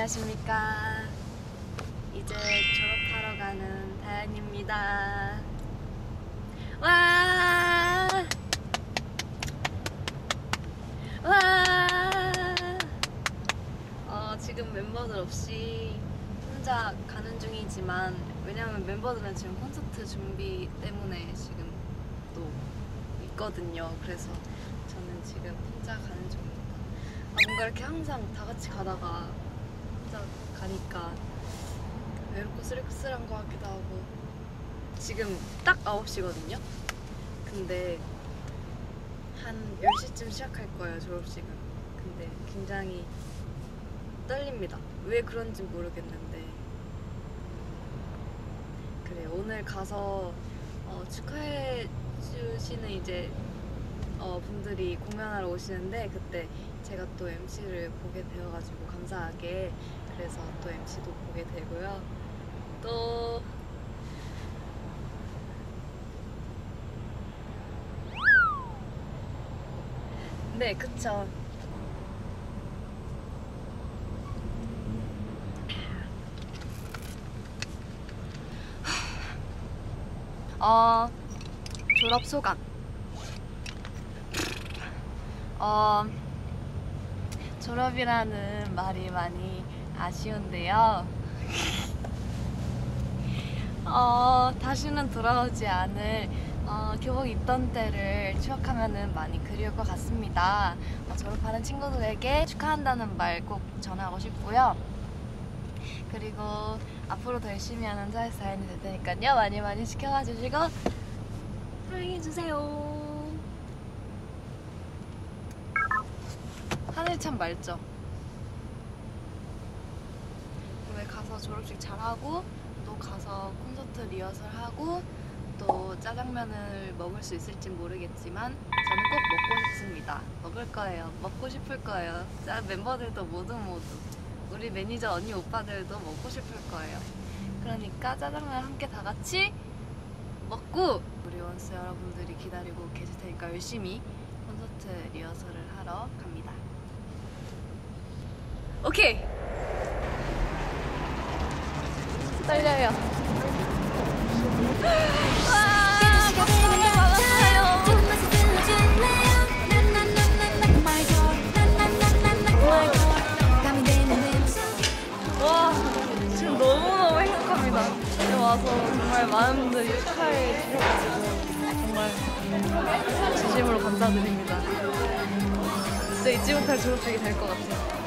안녕하십니까. 이제 졸업하러 가는 다현입니다. 와! 지금 멤버들 없이 혼자 가는 중이지만, 왜냐면 멤버들은 지금 콘서트 준비 때문에 지금 또 있거든요. 그래서 저는 지금 혼자 가는 중입니다. 뭔가 이렇게 항상 다 같이 가다가 혼자 가니까 외롭고 쓸쓸한 것 같기도 하고. 지금 딱 9시거든요? 근데 한 10시쯤 시작할 거예요, 졸업식은. 근데 굉장히 떨립니다. 왜 그런지 모르겠는데. 그래, 오늘 가서 축하해 주시는 이제 분들이 공연하러 오시는데, 그때 제가 또 MC를 보게 되어가지고 감사하게, 그래서 또 MC도 보게 되고요. 또 네, 그쵸. 졸업 소감. 졸업이라는 말이 많이 아쉬운데요. 다시는 돌아오지 않을 교복 입던 때를 추억하면 많이 그리울 것 같습니다. 졸업하는 친구들에게 축하한다는 말 꼭 전하고 싶고요. 그리고 앞으로 더 열심히 하는 사회사연이 될 테니까요. 많이 많이 지켜봐 주시고 사랑해주세요. 하늘 참 맑죠? 오늘 가서 졸업식 잘하고, 또 가서 콘서트 리허설하고, 또 짜장면을 먹을 수 있을진 모르겠지만 저는 꼭 먹고 싶습니다. 먹을 거예요. 먹고 싶을 거예요. 멤버들도 모두 우리 매니저 언니 오빠들도 먹고 싶을 거예요. 그러니까 짜장면 함께 다 같이 먹고, 우리 원스 여러분들이 기다리고 계실 테니까 열심히 콘서트 리허설을 하러 갑니다. 오케이! 떨려요. 와, 지금 너무너무 행복합니다. 여기 와서 정말 많은 분들이 축하해 주셔가지고 정말 진심으로 감사드립니다. 진짜 잊지 못할 졸업식이 될 것 같아요.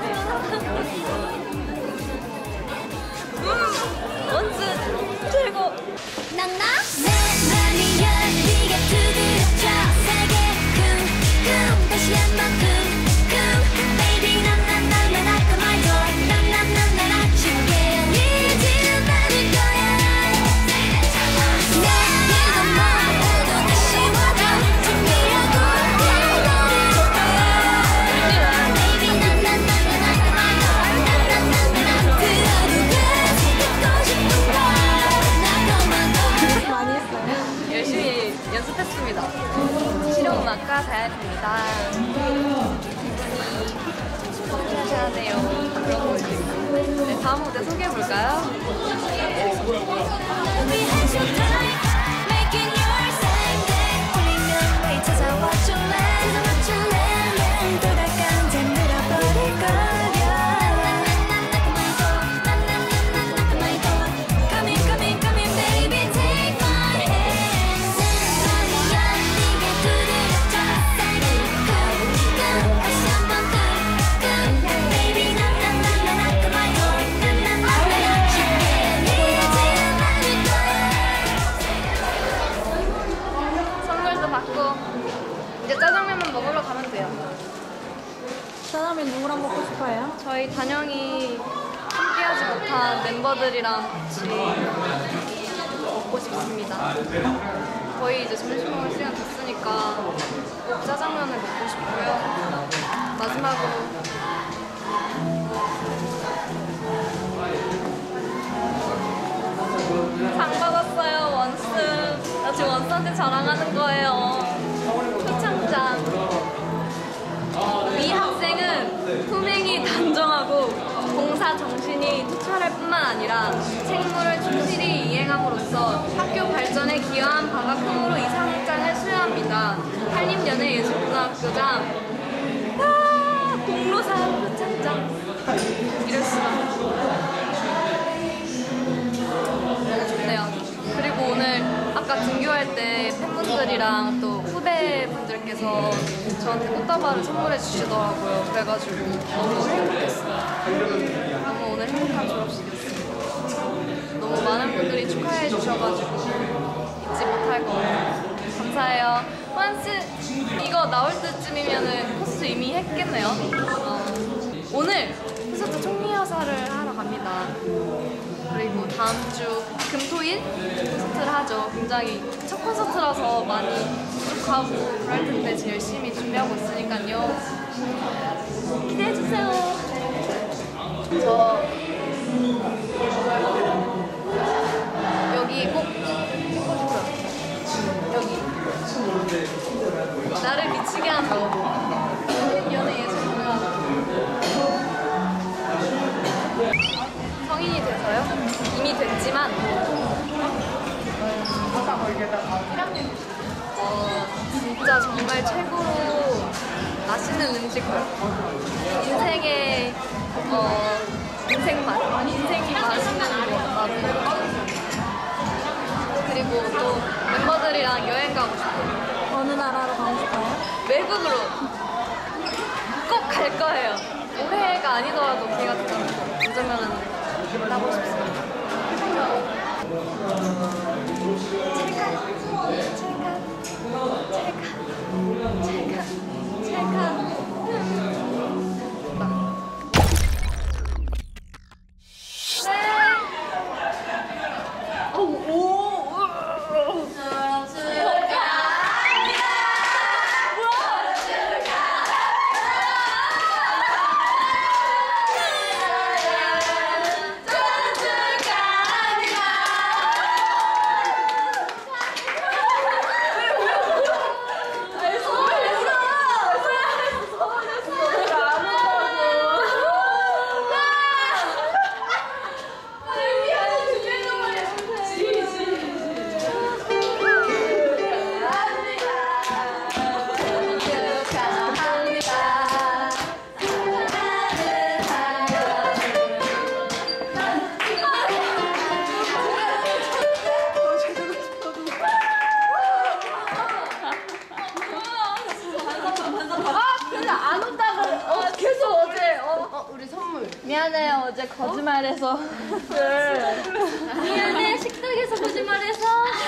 원스 최고! 난 나? 내 맘이야 네가 두드렸죠. 세게 쿵쿵 다시 한번 쿵쿵 Baby 난 knock on my door. 난 아침에 이제 받을 거야. 내가 뭐라도 다시 와줘. 준비하고 너를 줄 거야. Baby 난 knock on my door. 들어도 돼 듣고 싶은 걸. 많이 했어요. 열심히 연습했습니다. 실용음악과 다현입니다. 해야 돼요. 그런 거 있어요. 네, 다음 무대 소개해볼까요? 이제 짜장면만 먹으러 가면 돼요. 짜장면 누구랑 먹고 싶어요? 저희 단영이 함께하지 못한 멤버들이랑 같이 먹고 싶습니다. 거의 이제 점심 먹을 시간 됐으니까 꼭 짜장면을 먹고 싶고요. 마지막으로 상 받았어요, 원스. 나 지금 원스한테 자랑하는 거예요. 표창장. 이 학생은 품행이 단정하고 봉사 봉사 정신이 투철할 뿐만 아니라 책무를 충실히 이행함으로써 학교 발전에 기여한 바가 크므로 이 상장을 수여합니다. 한림연예예술고등학교장 공로사업 부창장 이럴 수가. 너무 좋네요. 그리고 오늘 아까 등교할 때 팬분들이랑 또 후배분들께서 저한테 꽃다발을 선물해 주시더라고요. 그래가지고 너무 행복했어요. 너무 오늘 행복한 졸업식이었어요. 너무 많은 분들이 축하해 주셔가지고 잊지 못할 것 같아요. 감사해요. 환스 이거 나올 때쯤이면은 코스 이미 했겠네요. 오늘 콘서트 총리여사를 하러 갑니다. 그리고 다음 주 금토일 콘서트를 하죠. 굉장히 첫 콘서트라서 많이 부족하고 그럴 텐데 제 열심히 준비하고 있으니까요. 기대해주세요. 저 여기 꼭 찍어주세요. 여기 나를 미치게 한다. 연예예술고등학교 성인이 돼서요? 이미 됐지만 진짜 정말 최고로 맛있는 음식을 인생의 인생이 맛있는 거 나도 그리고 또 멤버들이랑 여행 가고 싶어요. 어느 나라로 가고 싶어요? 외국으로 꼭 갈 거예요. 올해가 아니더라도 기회가 되면 언젠가는 나고 싶습니다. 미안해요. 어제 거짓말해서. 미안해 식탁에서 거짓말해서.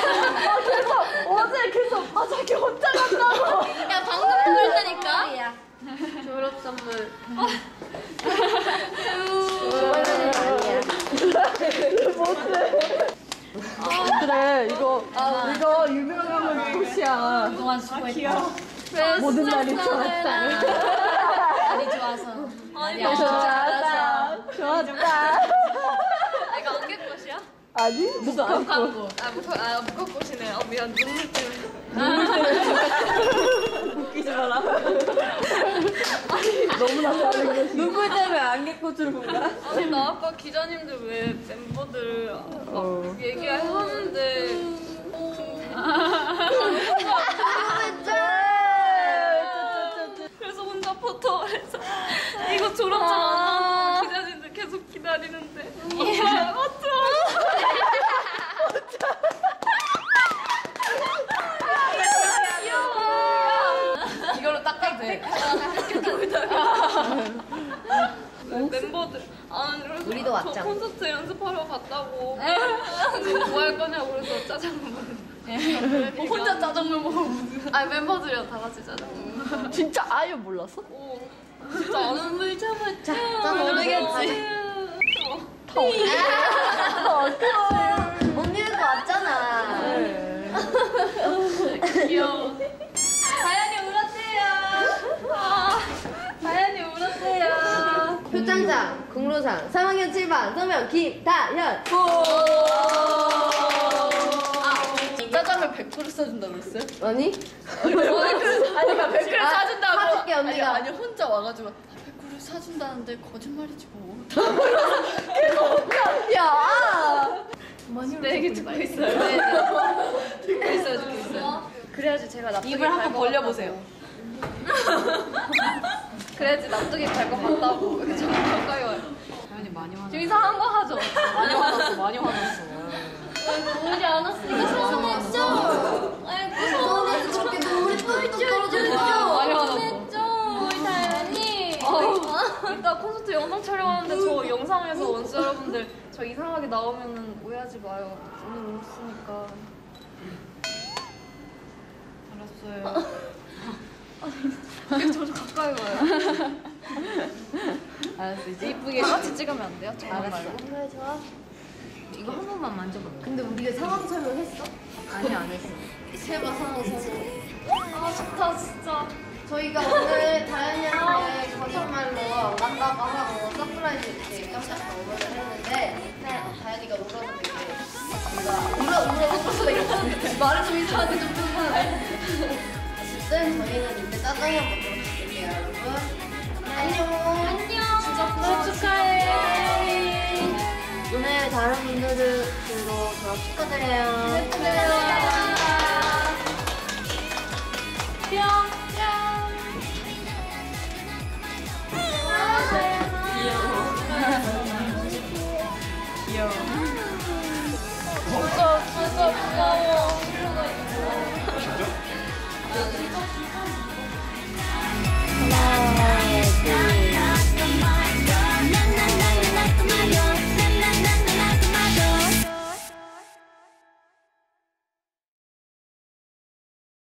어제 계속 자기 혼자 간다고. 야 방금 그랬다니까. 졸업 선물. 그래 이거 유명한 곳이야. 그동안 수고했다. 모든 날이 좋았다. 날이 좋아서. 아니 좋았다. 이거 안개꽃이야? 아니 누가 안 묵꽃이네. 미안 눈물 때문에. 웃기지 마라. 너무나 다른 것이. 눈물 때문에 안개꽃을 본다. 아니 나 아까 기자님들 왜 멤버들 얘기하는데 그래서 혼자 포토를 해서 이거 졸업장 안 나와서 기자님들 계속 기다리는데 이걸로 닦아도 돼. 멤버들 그래서 우리도 왔잖아. 콘서트 연습하러 갔다고 뭐 할 거냐고 그래서 짜장면 혼자 짜장면 먹어. 아니 멤버들이랑 다 같이 짜장면. 진짜 아예 몰랐어? 오 진짜 눈물 참았죠. 짠 모르겠지. 언니도 왔잖아. 귀여워. 다현이 울었대요. 다현이 울었대요. 표창장, 공로상, 3학년 7반, 소명, 김다현. 짜장면 100그릇 사준다고 그랬어요? 아니? 아니 100그릇 아, 사준다고. 사줄게, 언니가. 아니 혼자 와가지고 100그릇 사준다는데 거짓말이지 뭐. 야! 네, 얘기 듣고 있어요. 네, 듣고 있어요. 그래야지 제가 납득이 입을 한번 갈것 벌려보세요. 같다고. 그래야지 납득이 갈 것 같다고. 이렇게 자꾸 가까이 와요. 당연히 많이 화났어. 지금 이상한 거 하죠? 많이 화났어, 많이 화났어. 우리 안 왔으니까 서운했죠? 아이고, 서운했죠? 저렇게 눈물이 뚝뚝 떨어지는 많이 화났어. 서운했죠? 우리 다현이. 이따 콘서트 영상 촬영하는데 저 영상에서 원스 여러분들 저 이상하게 나오면은 오해하지 마요. 오늘 울었으니까. 알았어요. 저좀 가까이 와요. 알았어, 이제 이쁘게. 같이 찍으면 안 돼요? 저만 알았어. 말고. 그래 좋아. 이거 한 번만 만져볼래? 근데 우리가 상황 설명했어? 아니, 안 했어. 세바 상황 설명. 아 좋다 진짜. 저희가 오늘 다현이한테 거짓말로 안 간다고 하고 서프라이즈 이렇게 깜짝 오버를 했는데 다현이가 울어서 되게 울어서 되게 말을 좀 이상하게 좀 불편해. 어쨌든 저희는 이제 짜장이 한번 들어볼게요 여러분. 안녕. 진짜 축하해. 오늘 다른 분들도 졸업 축하드려요. 축하드려요.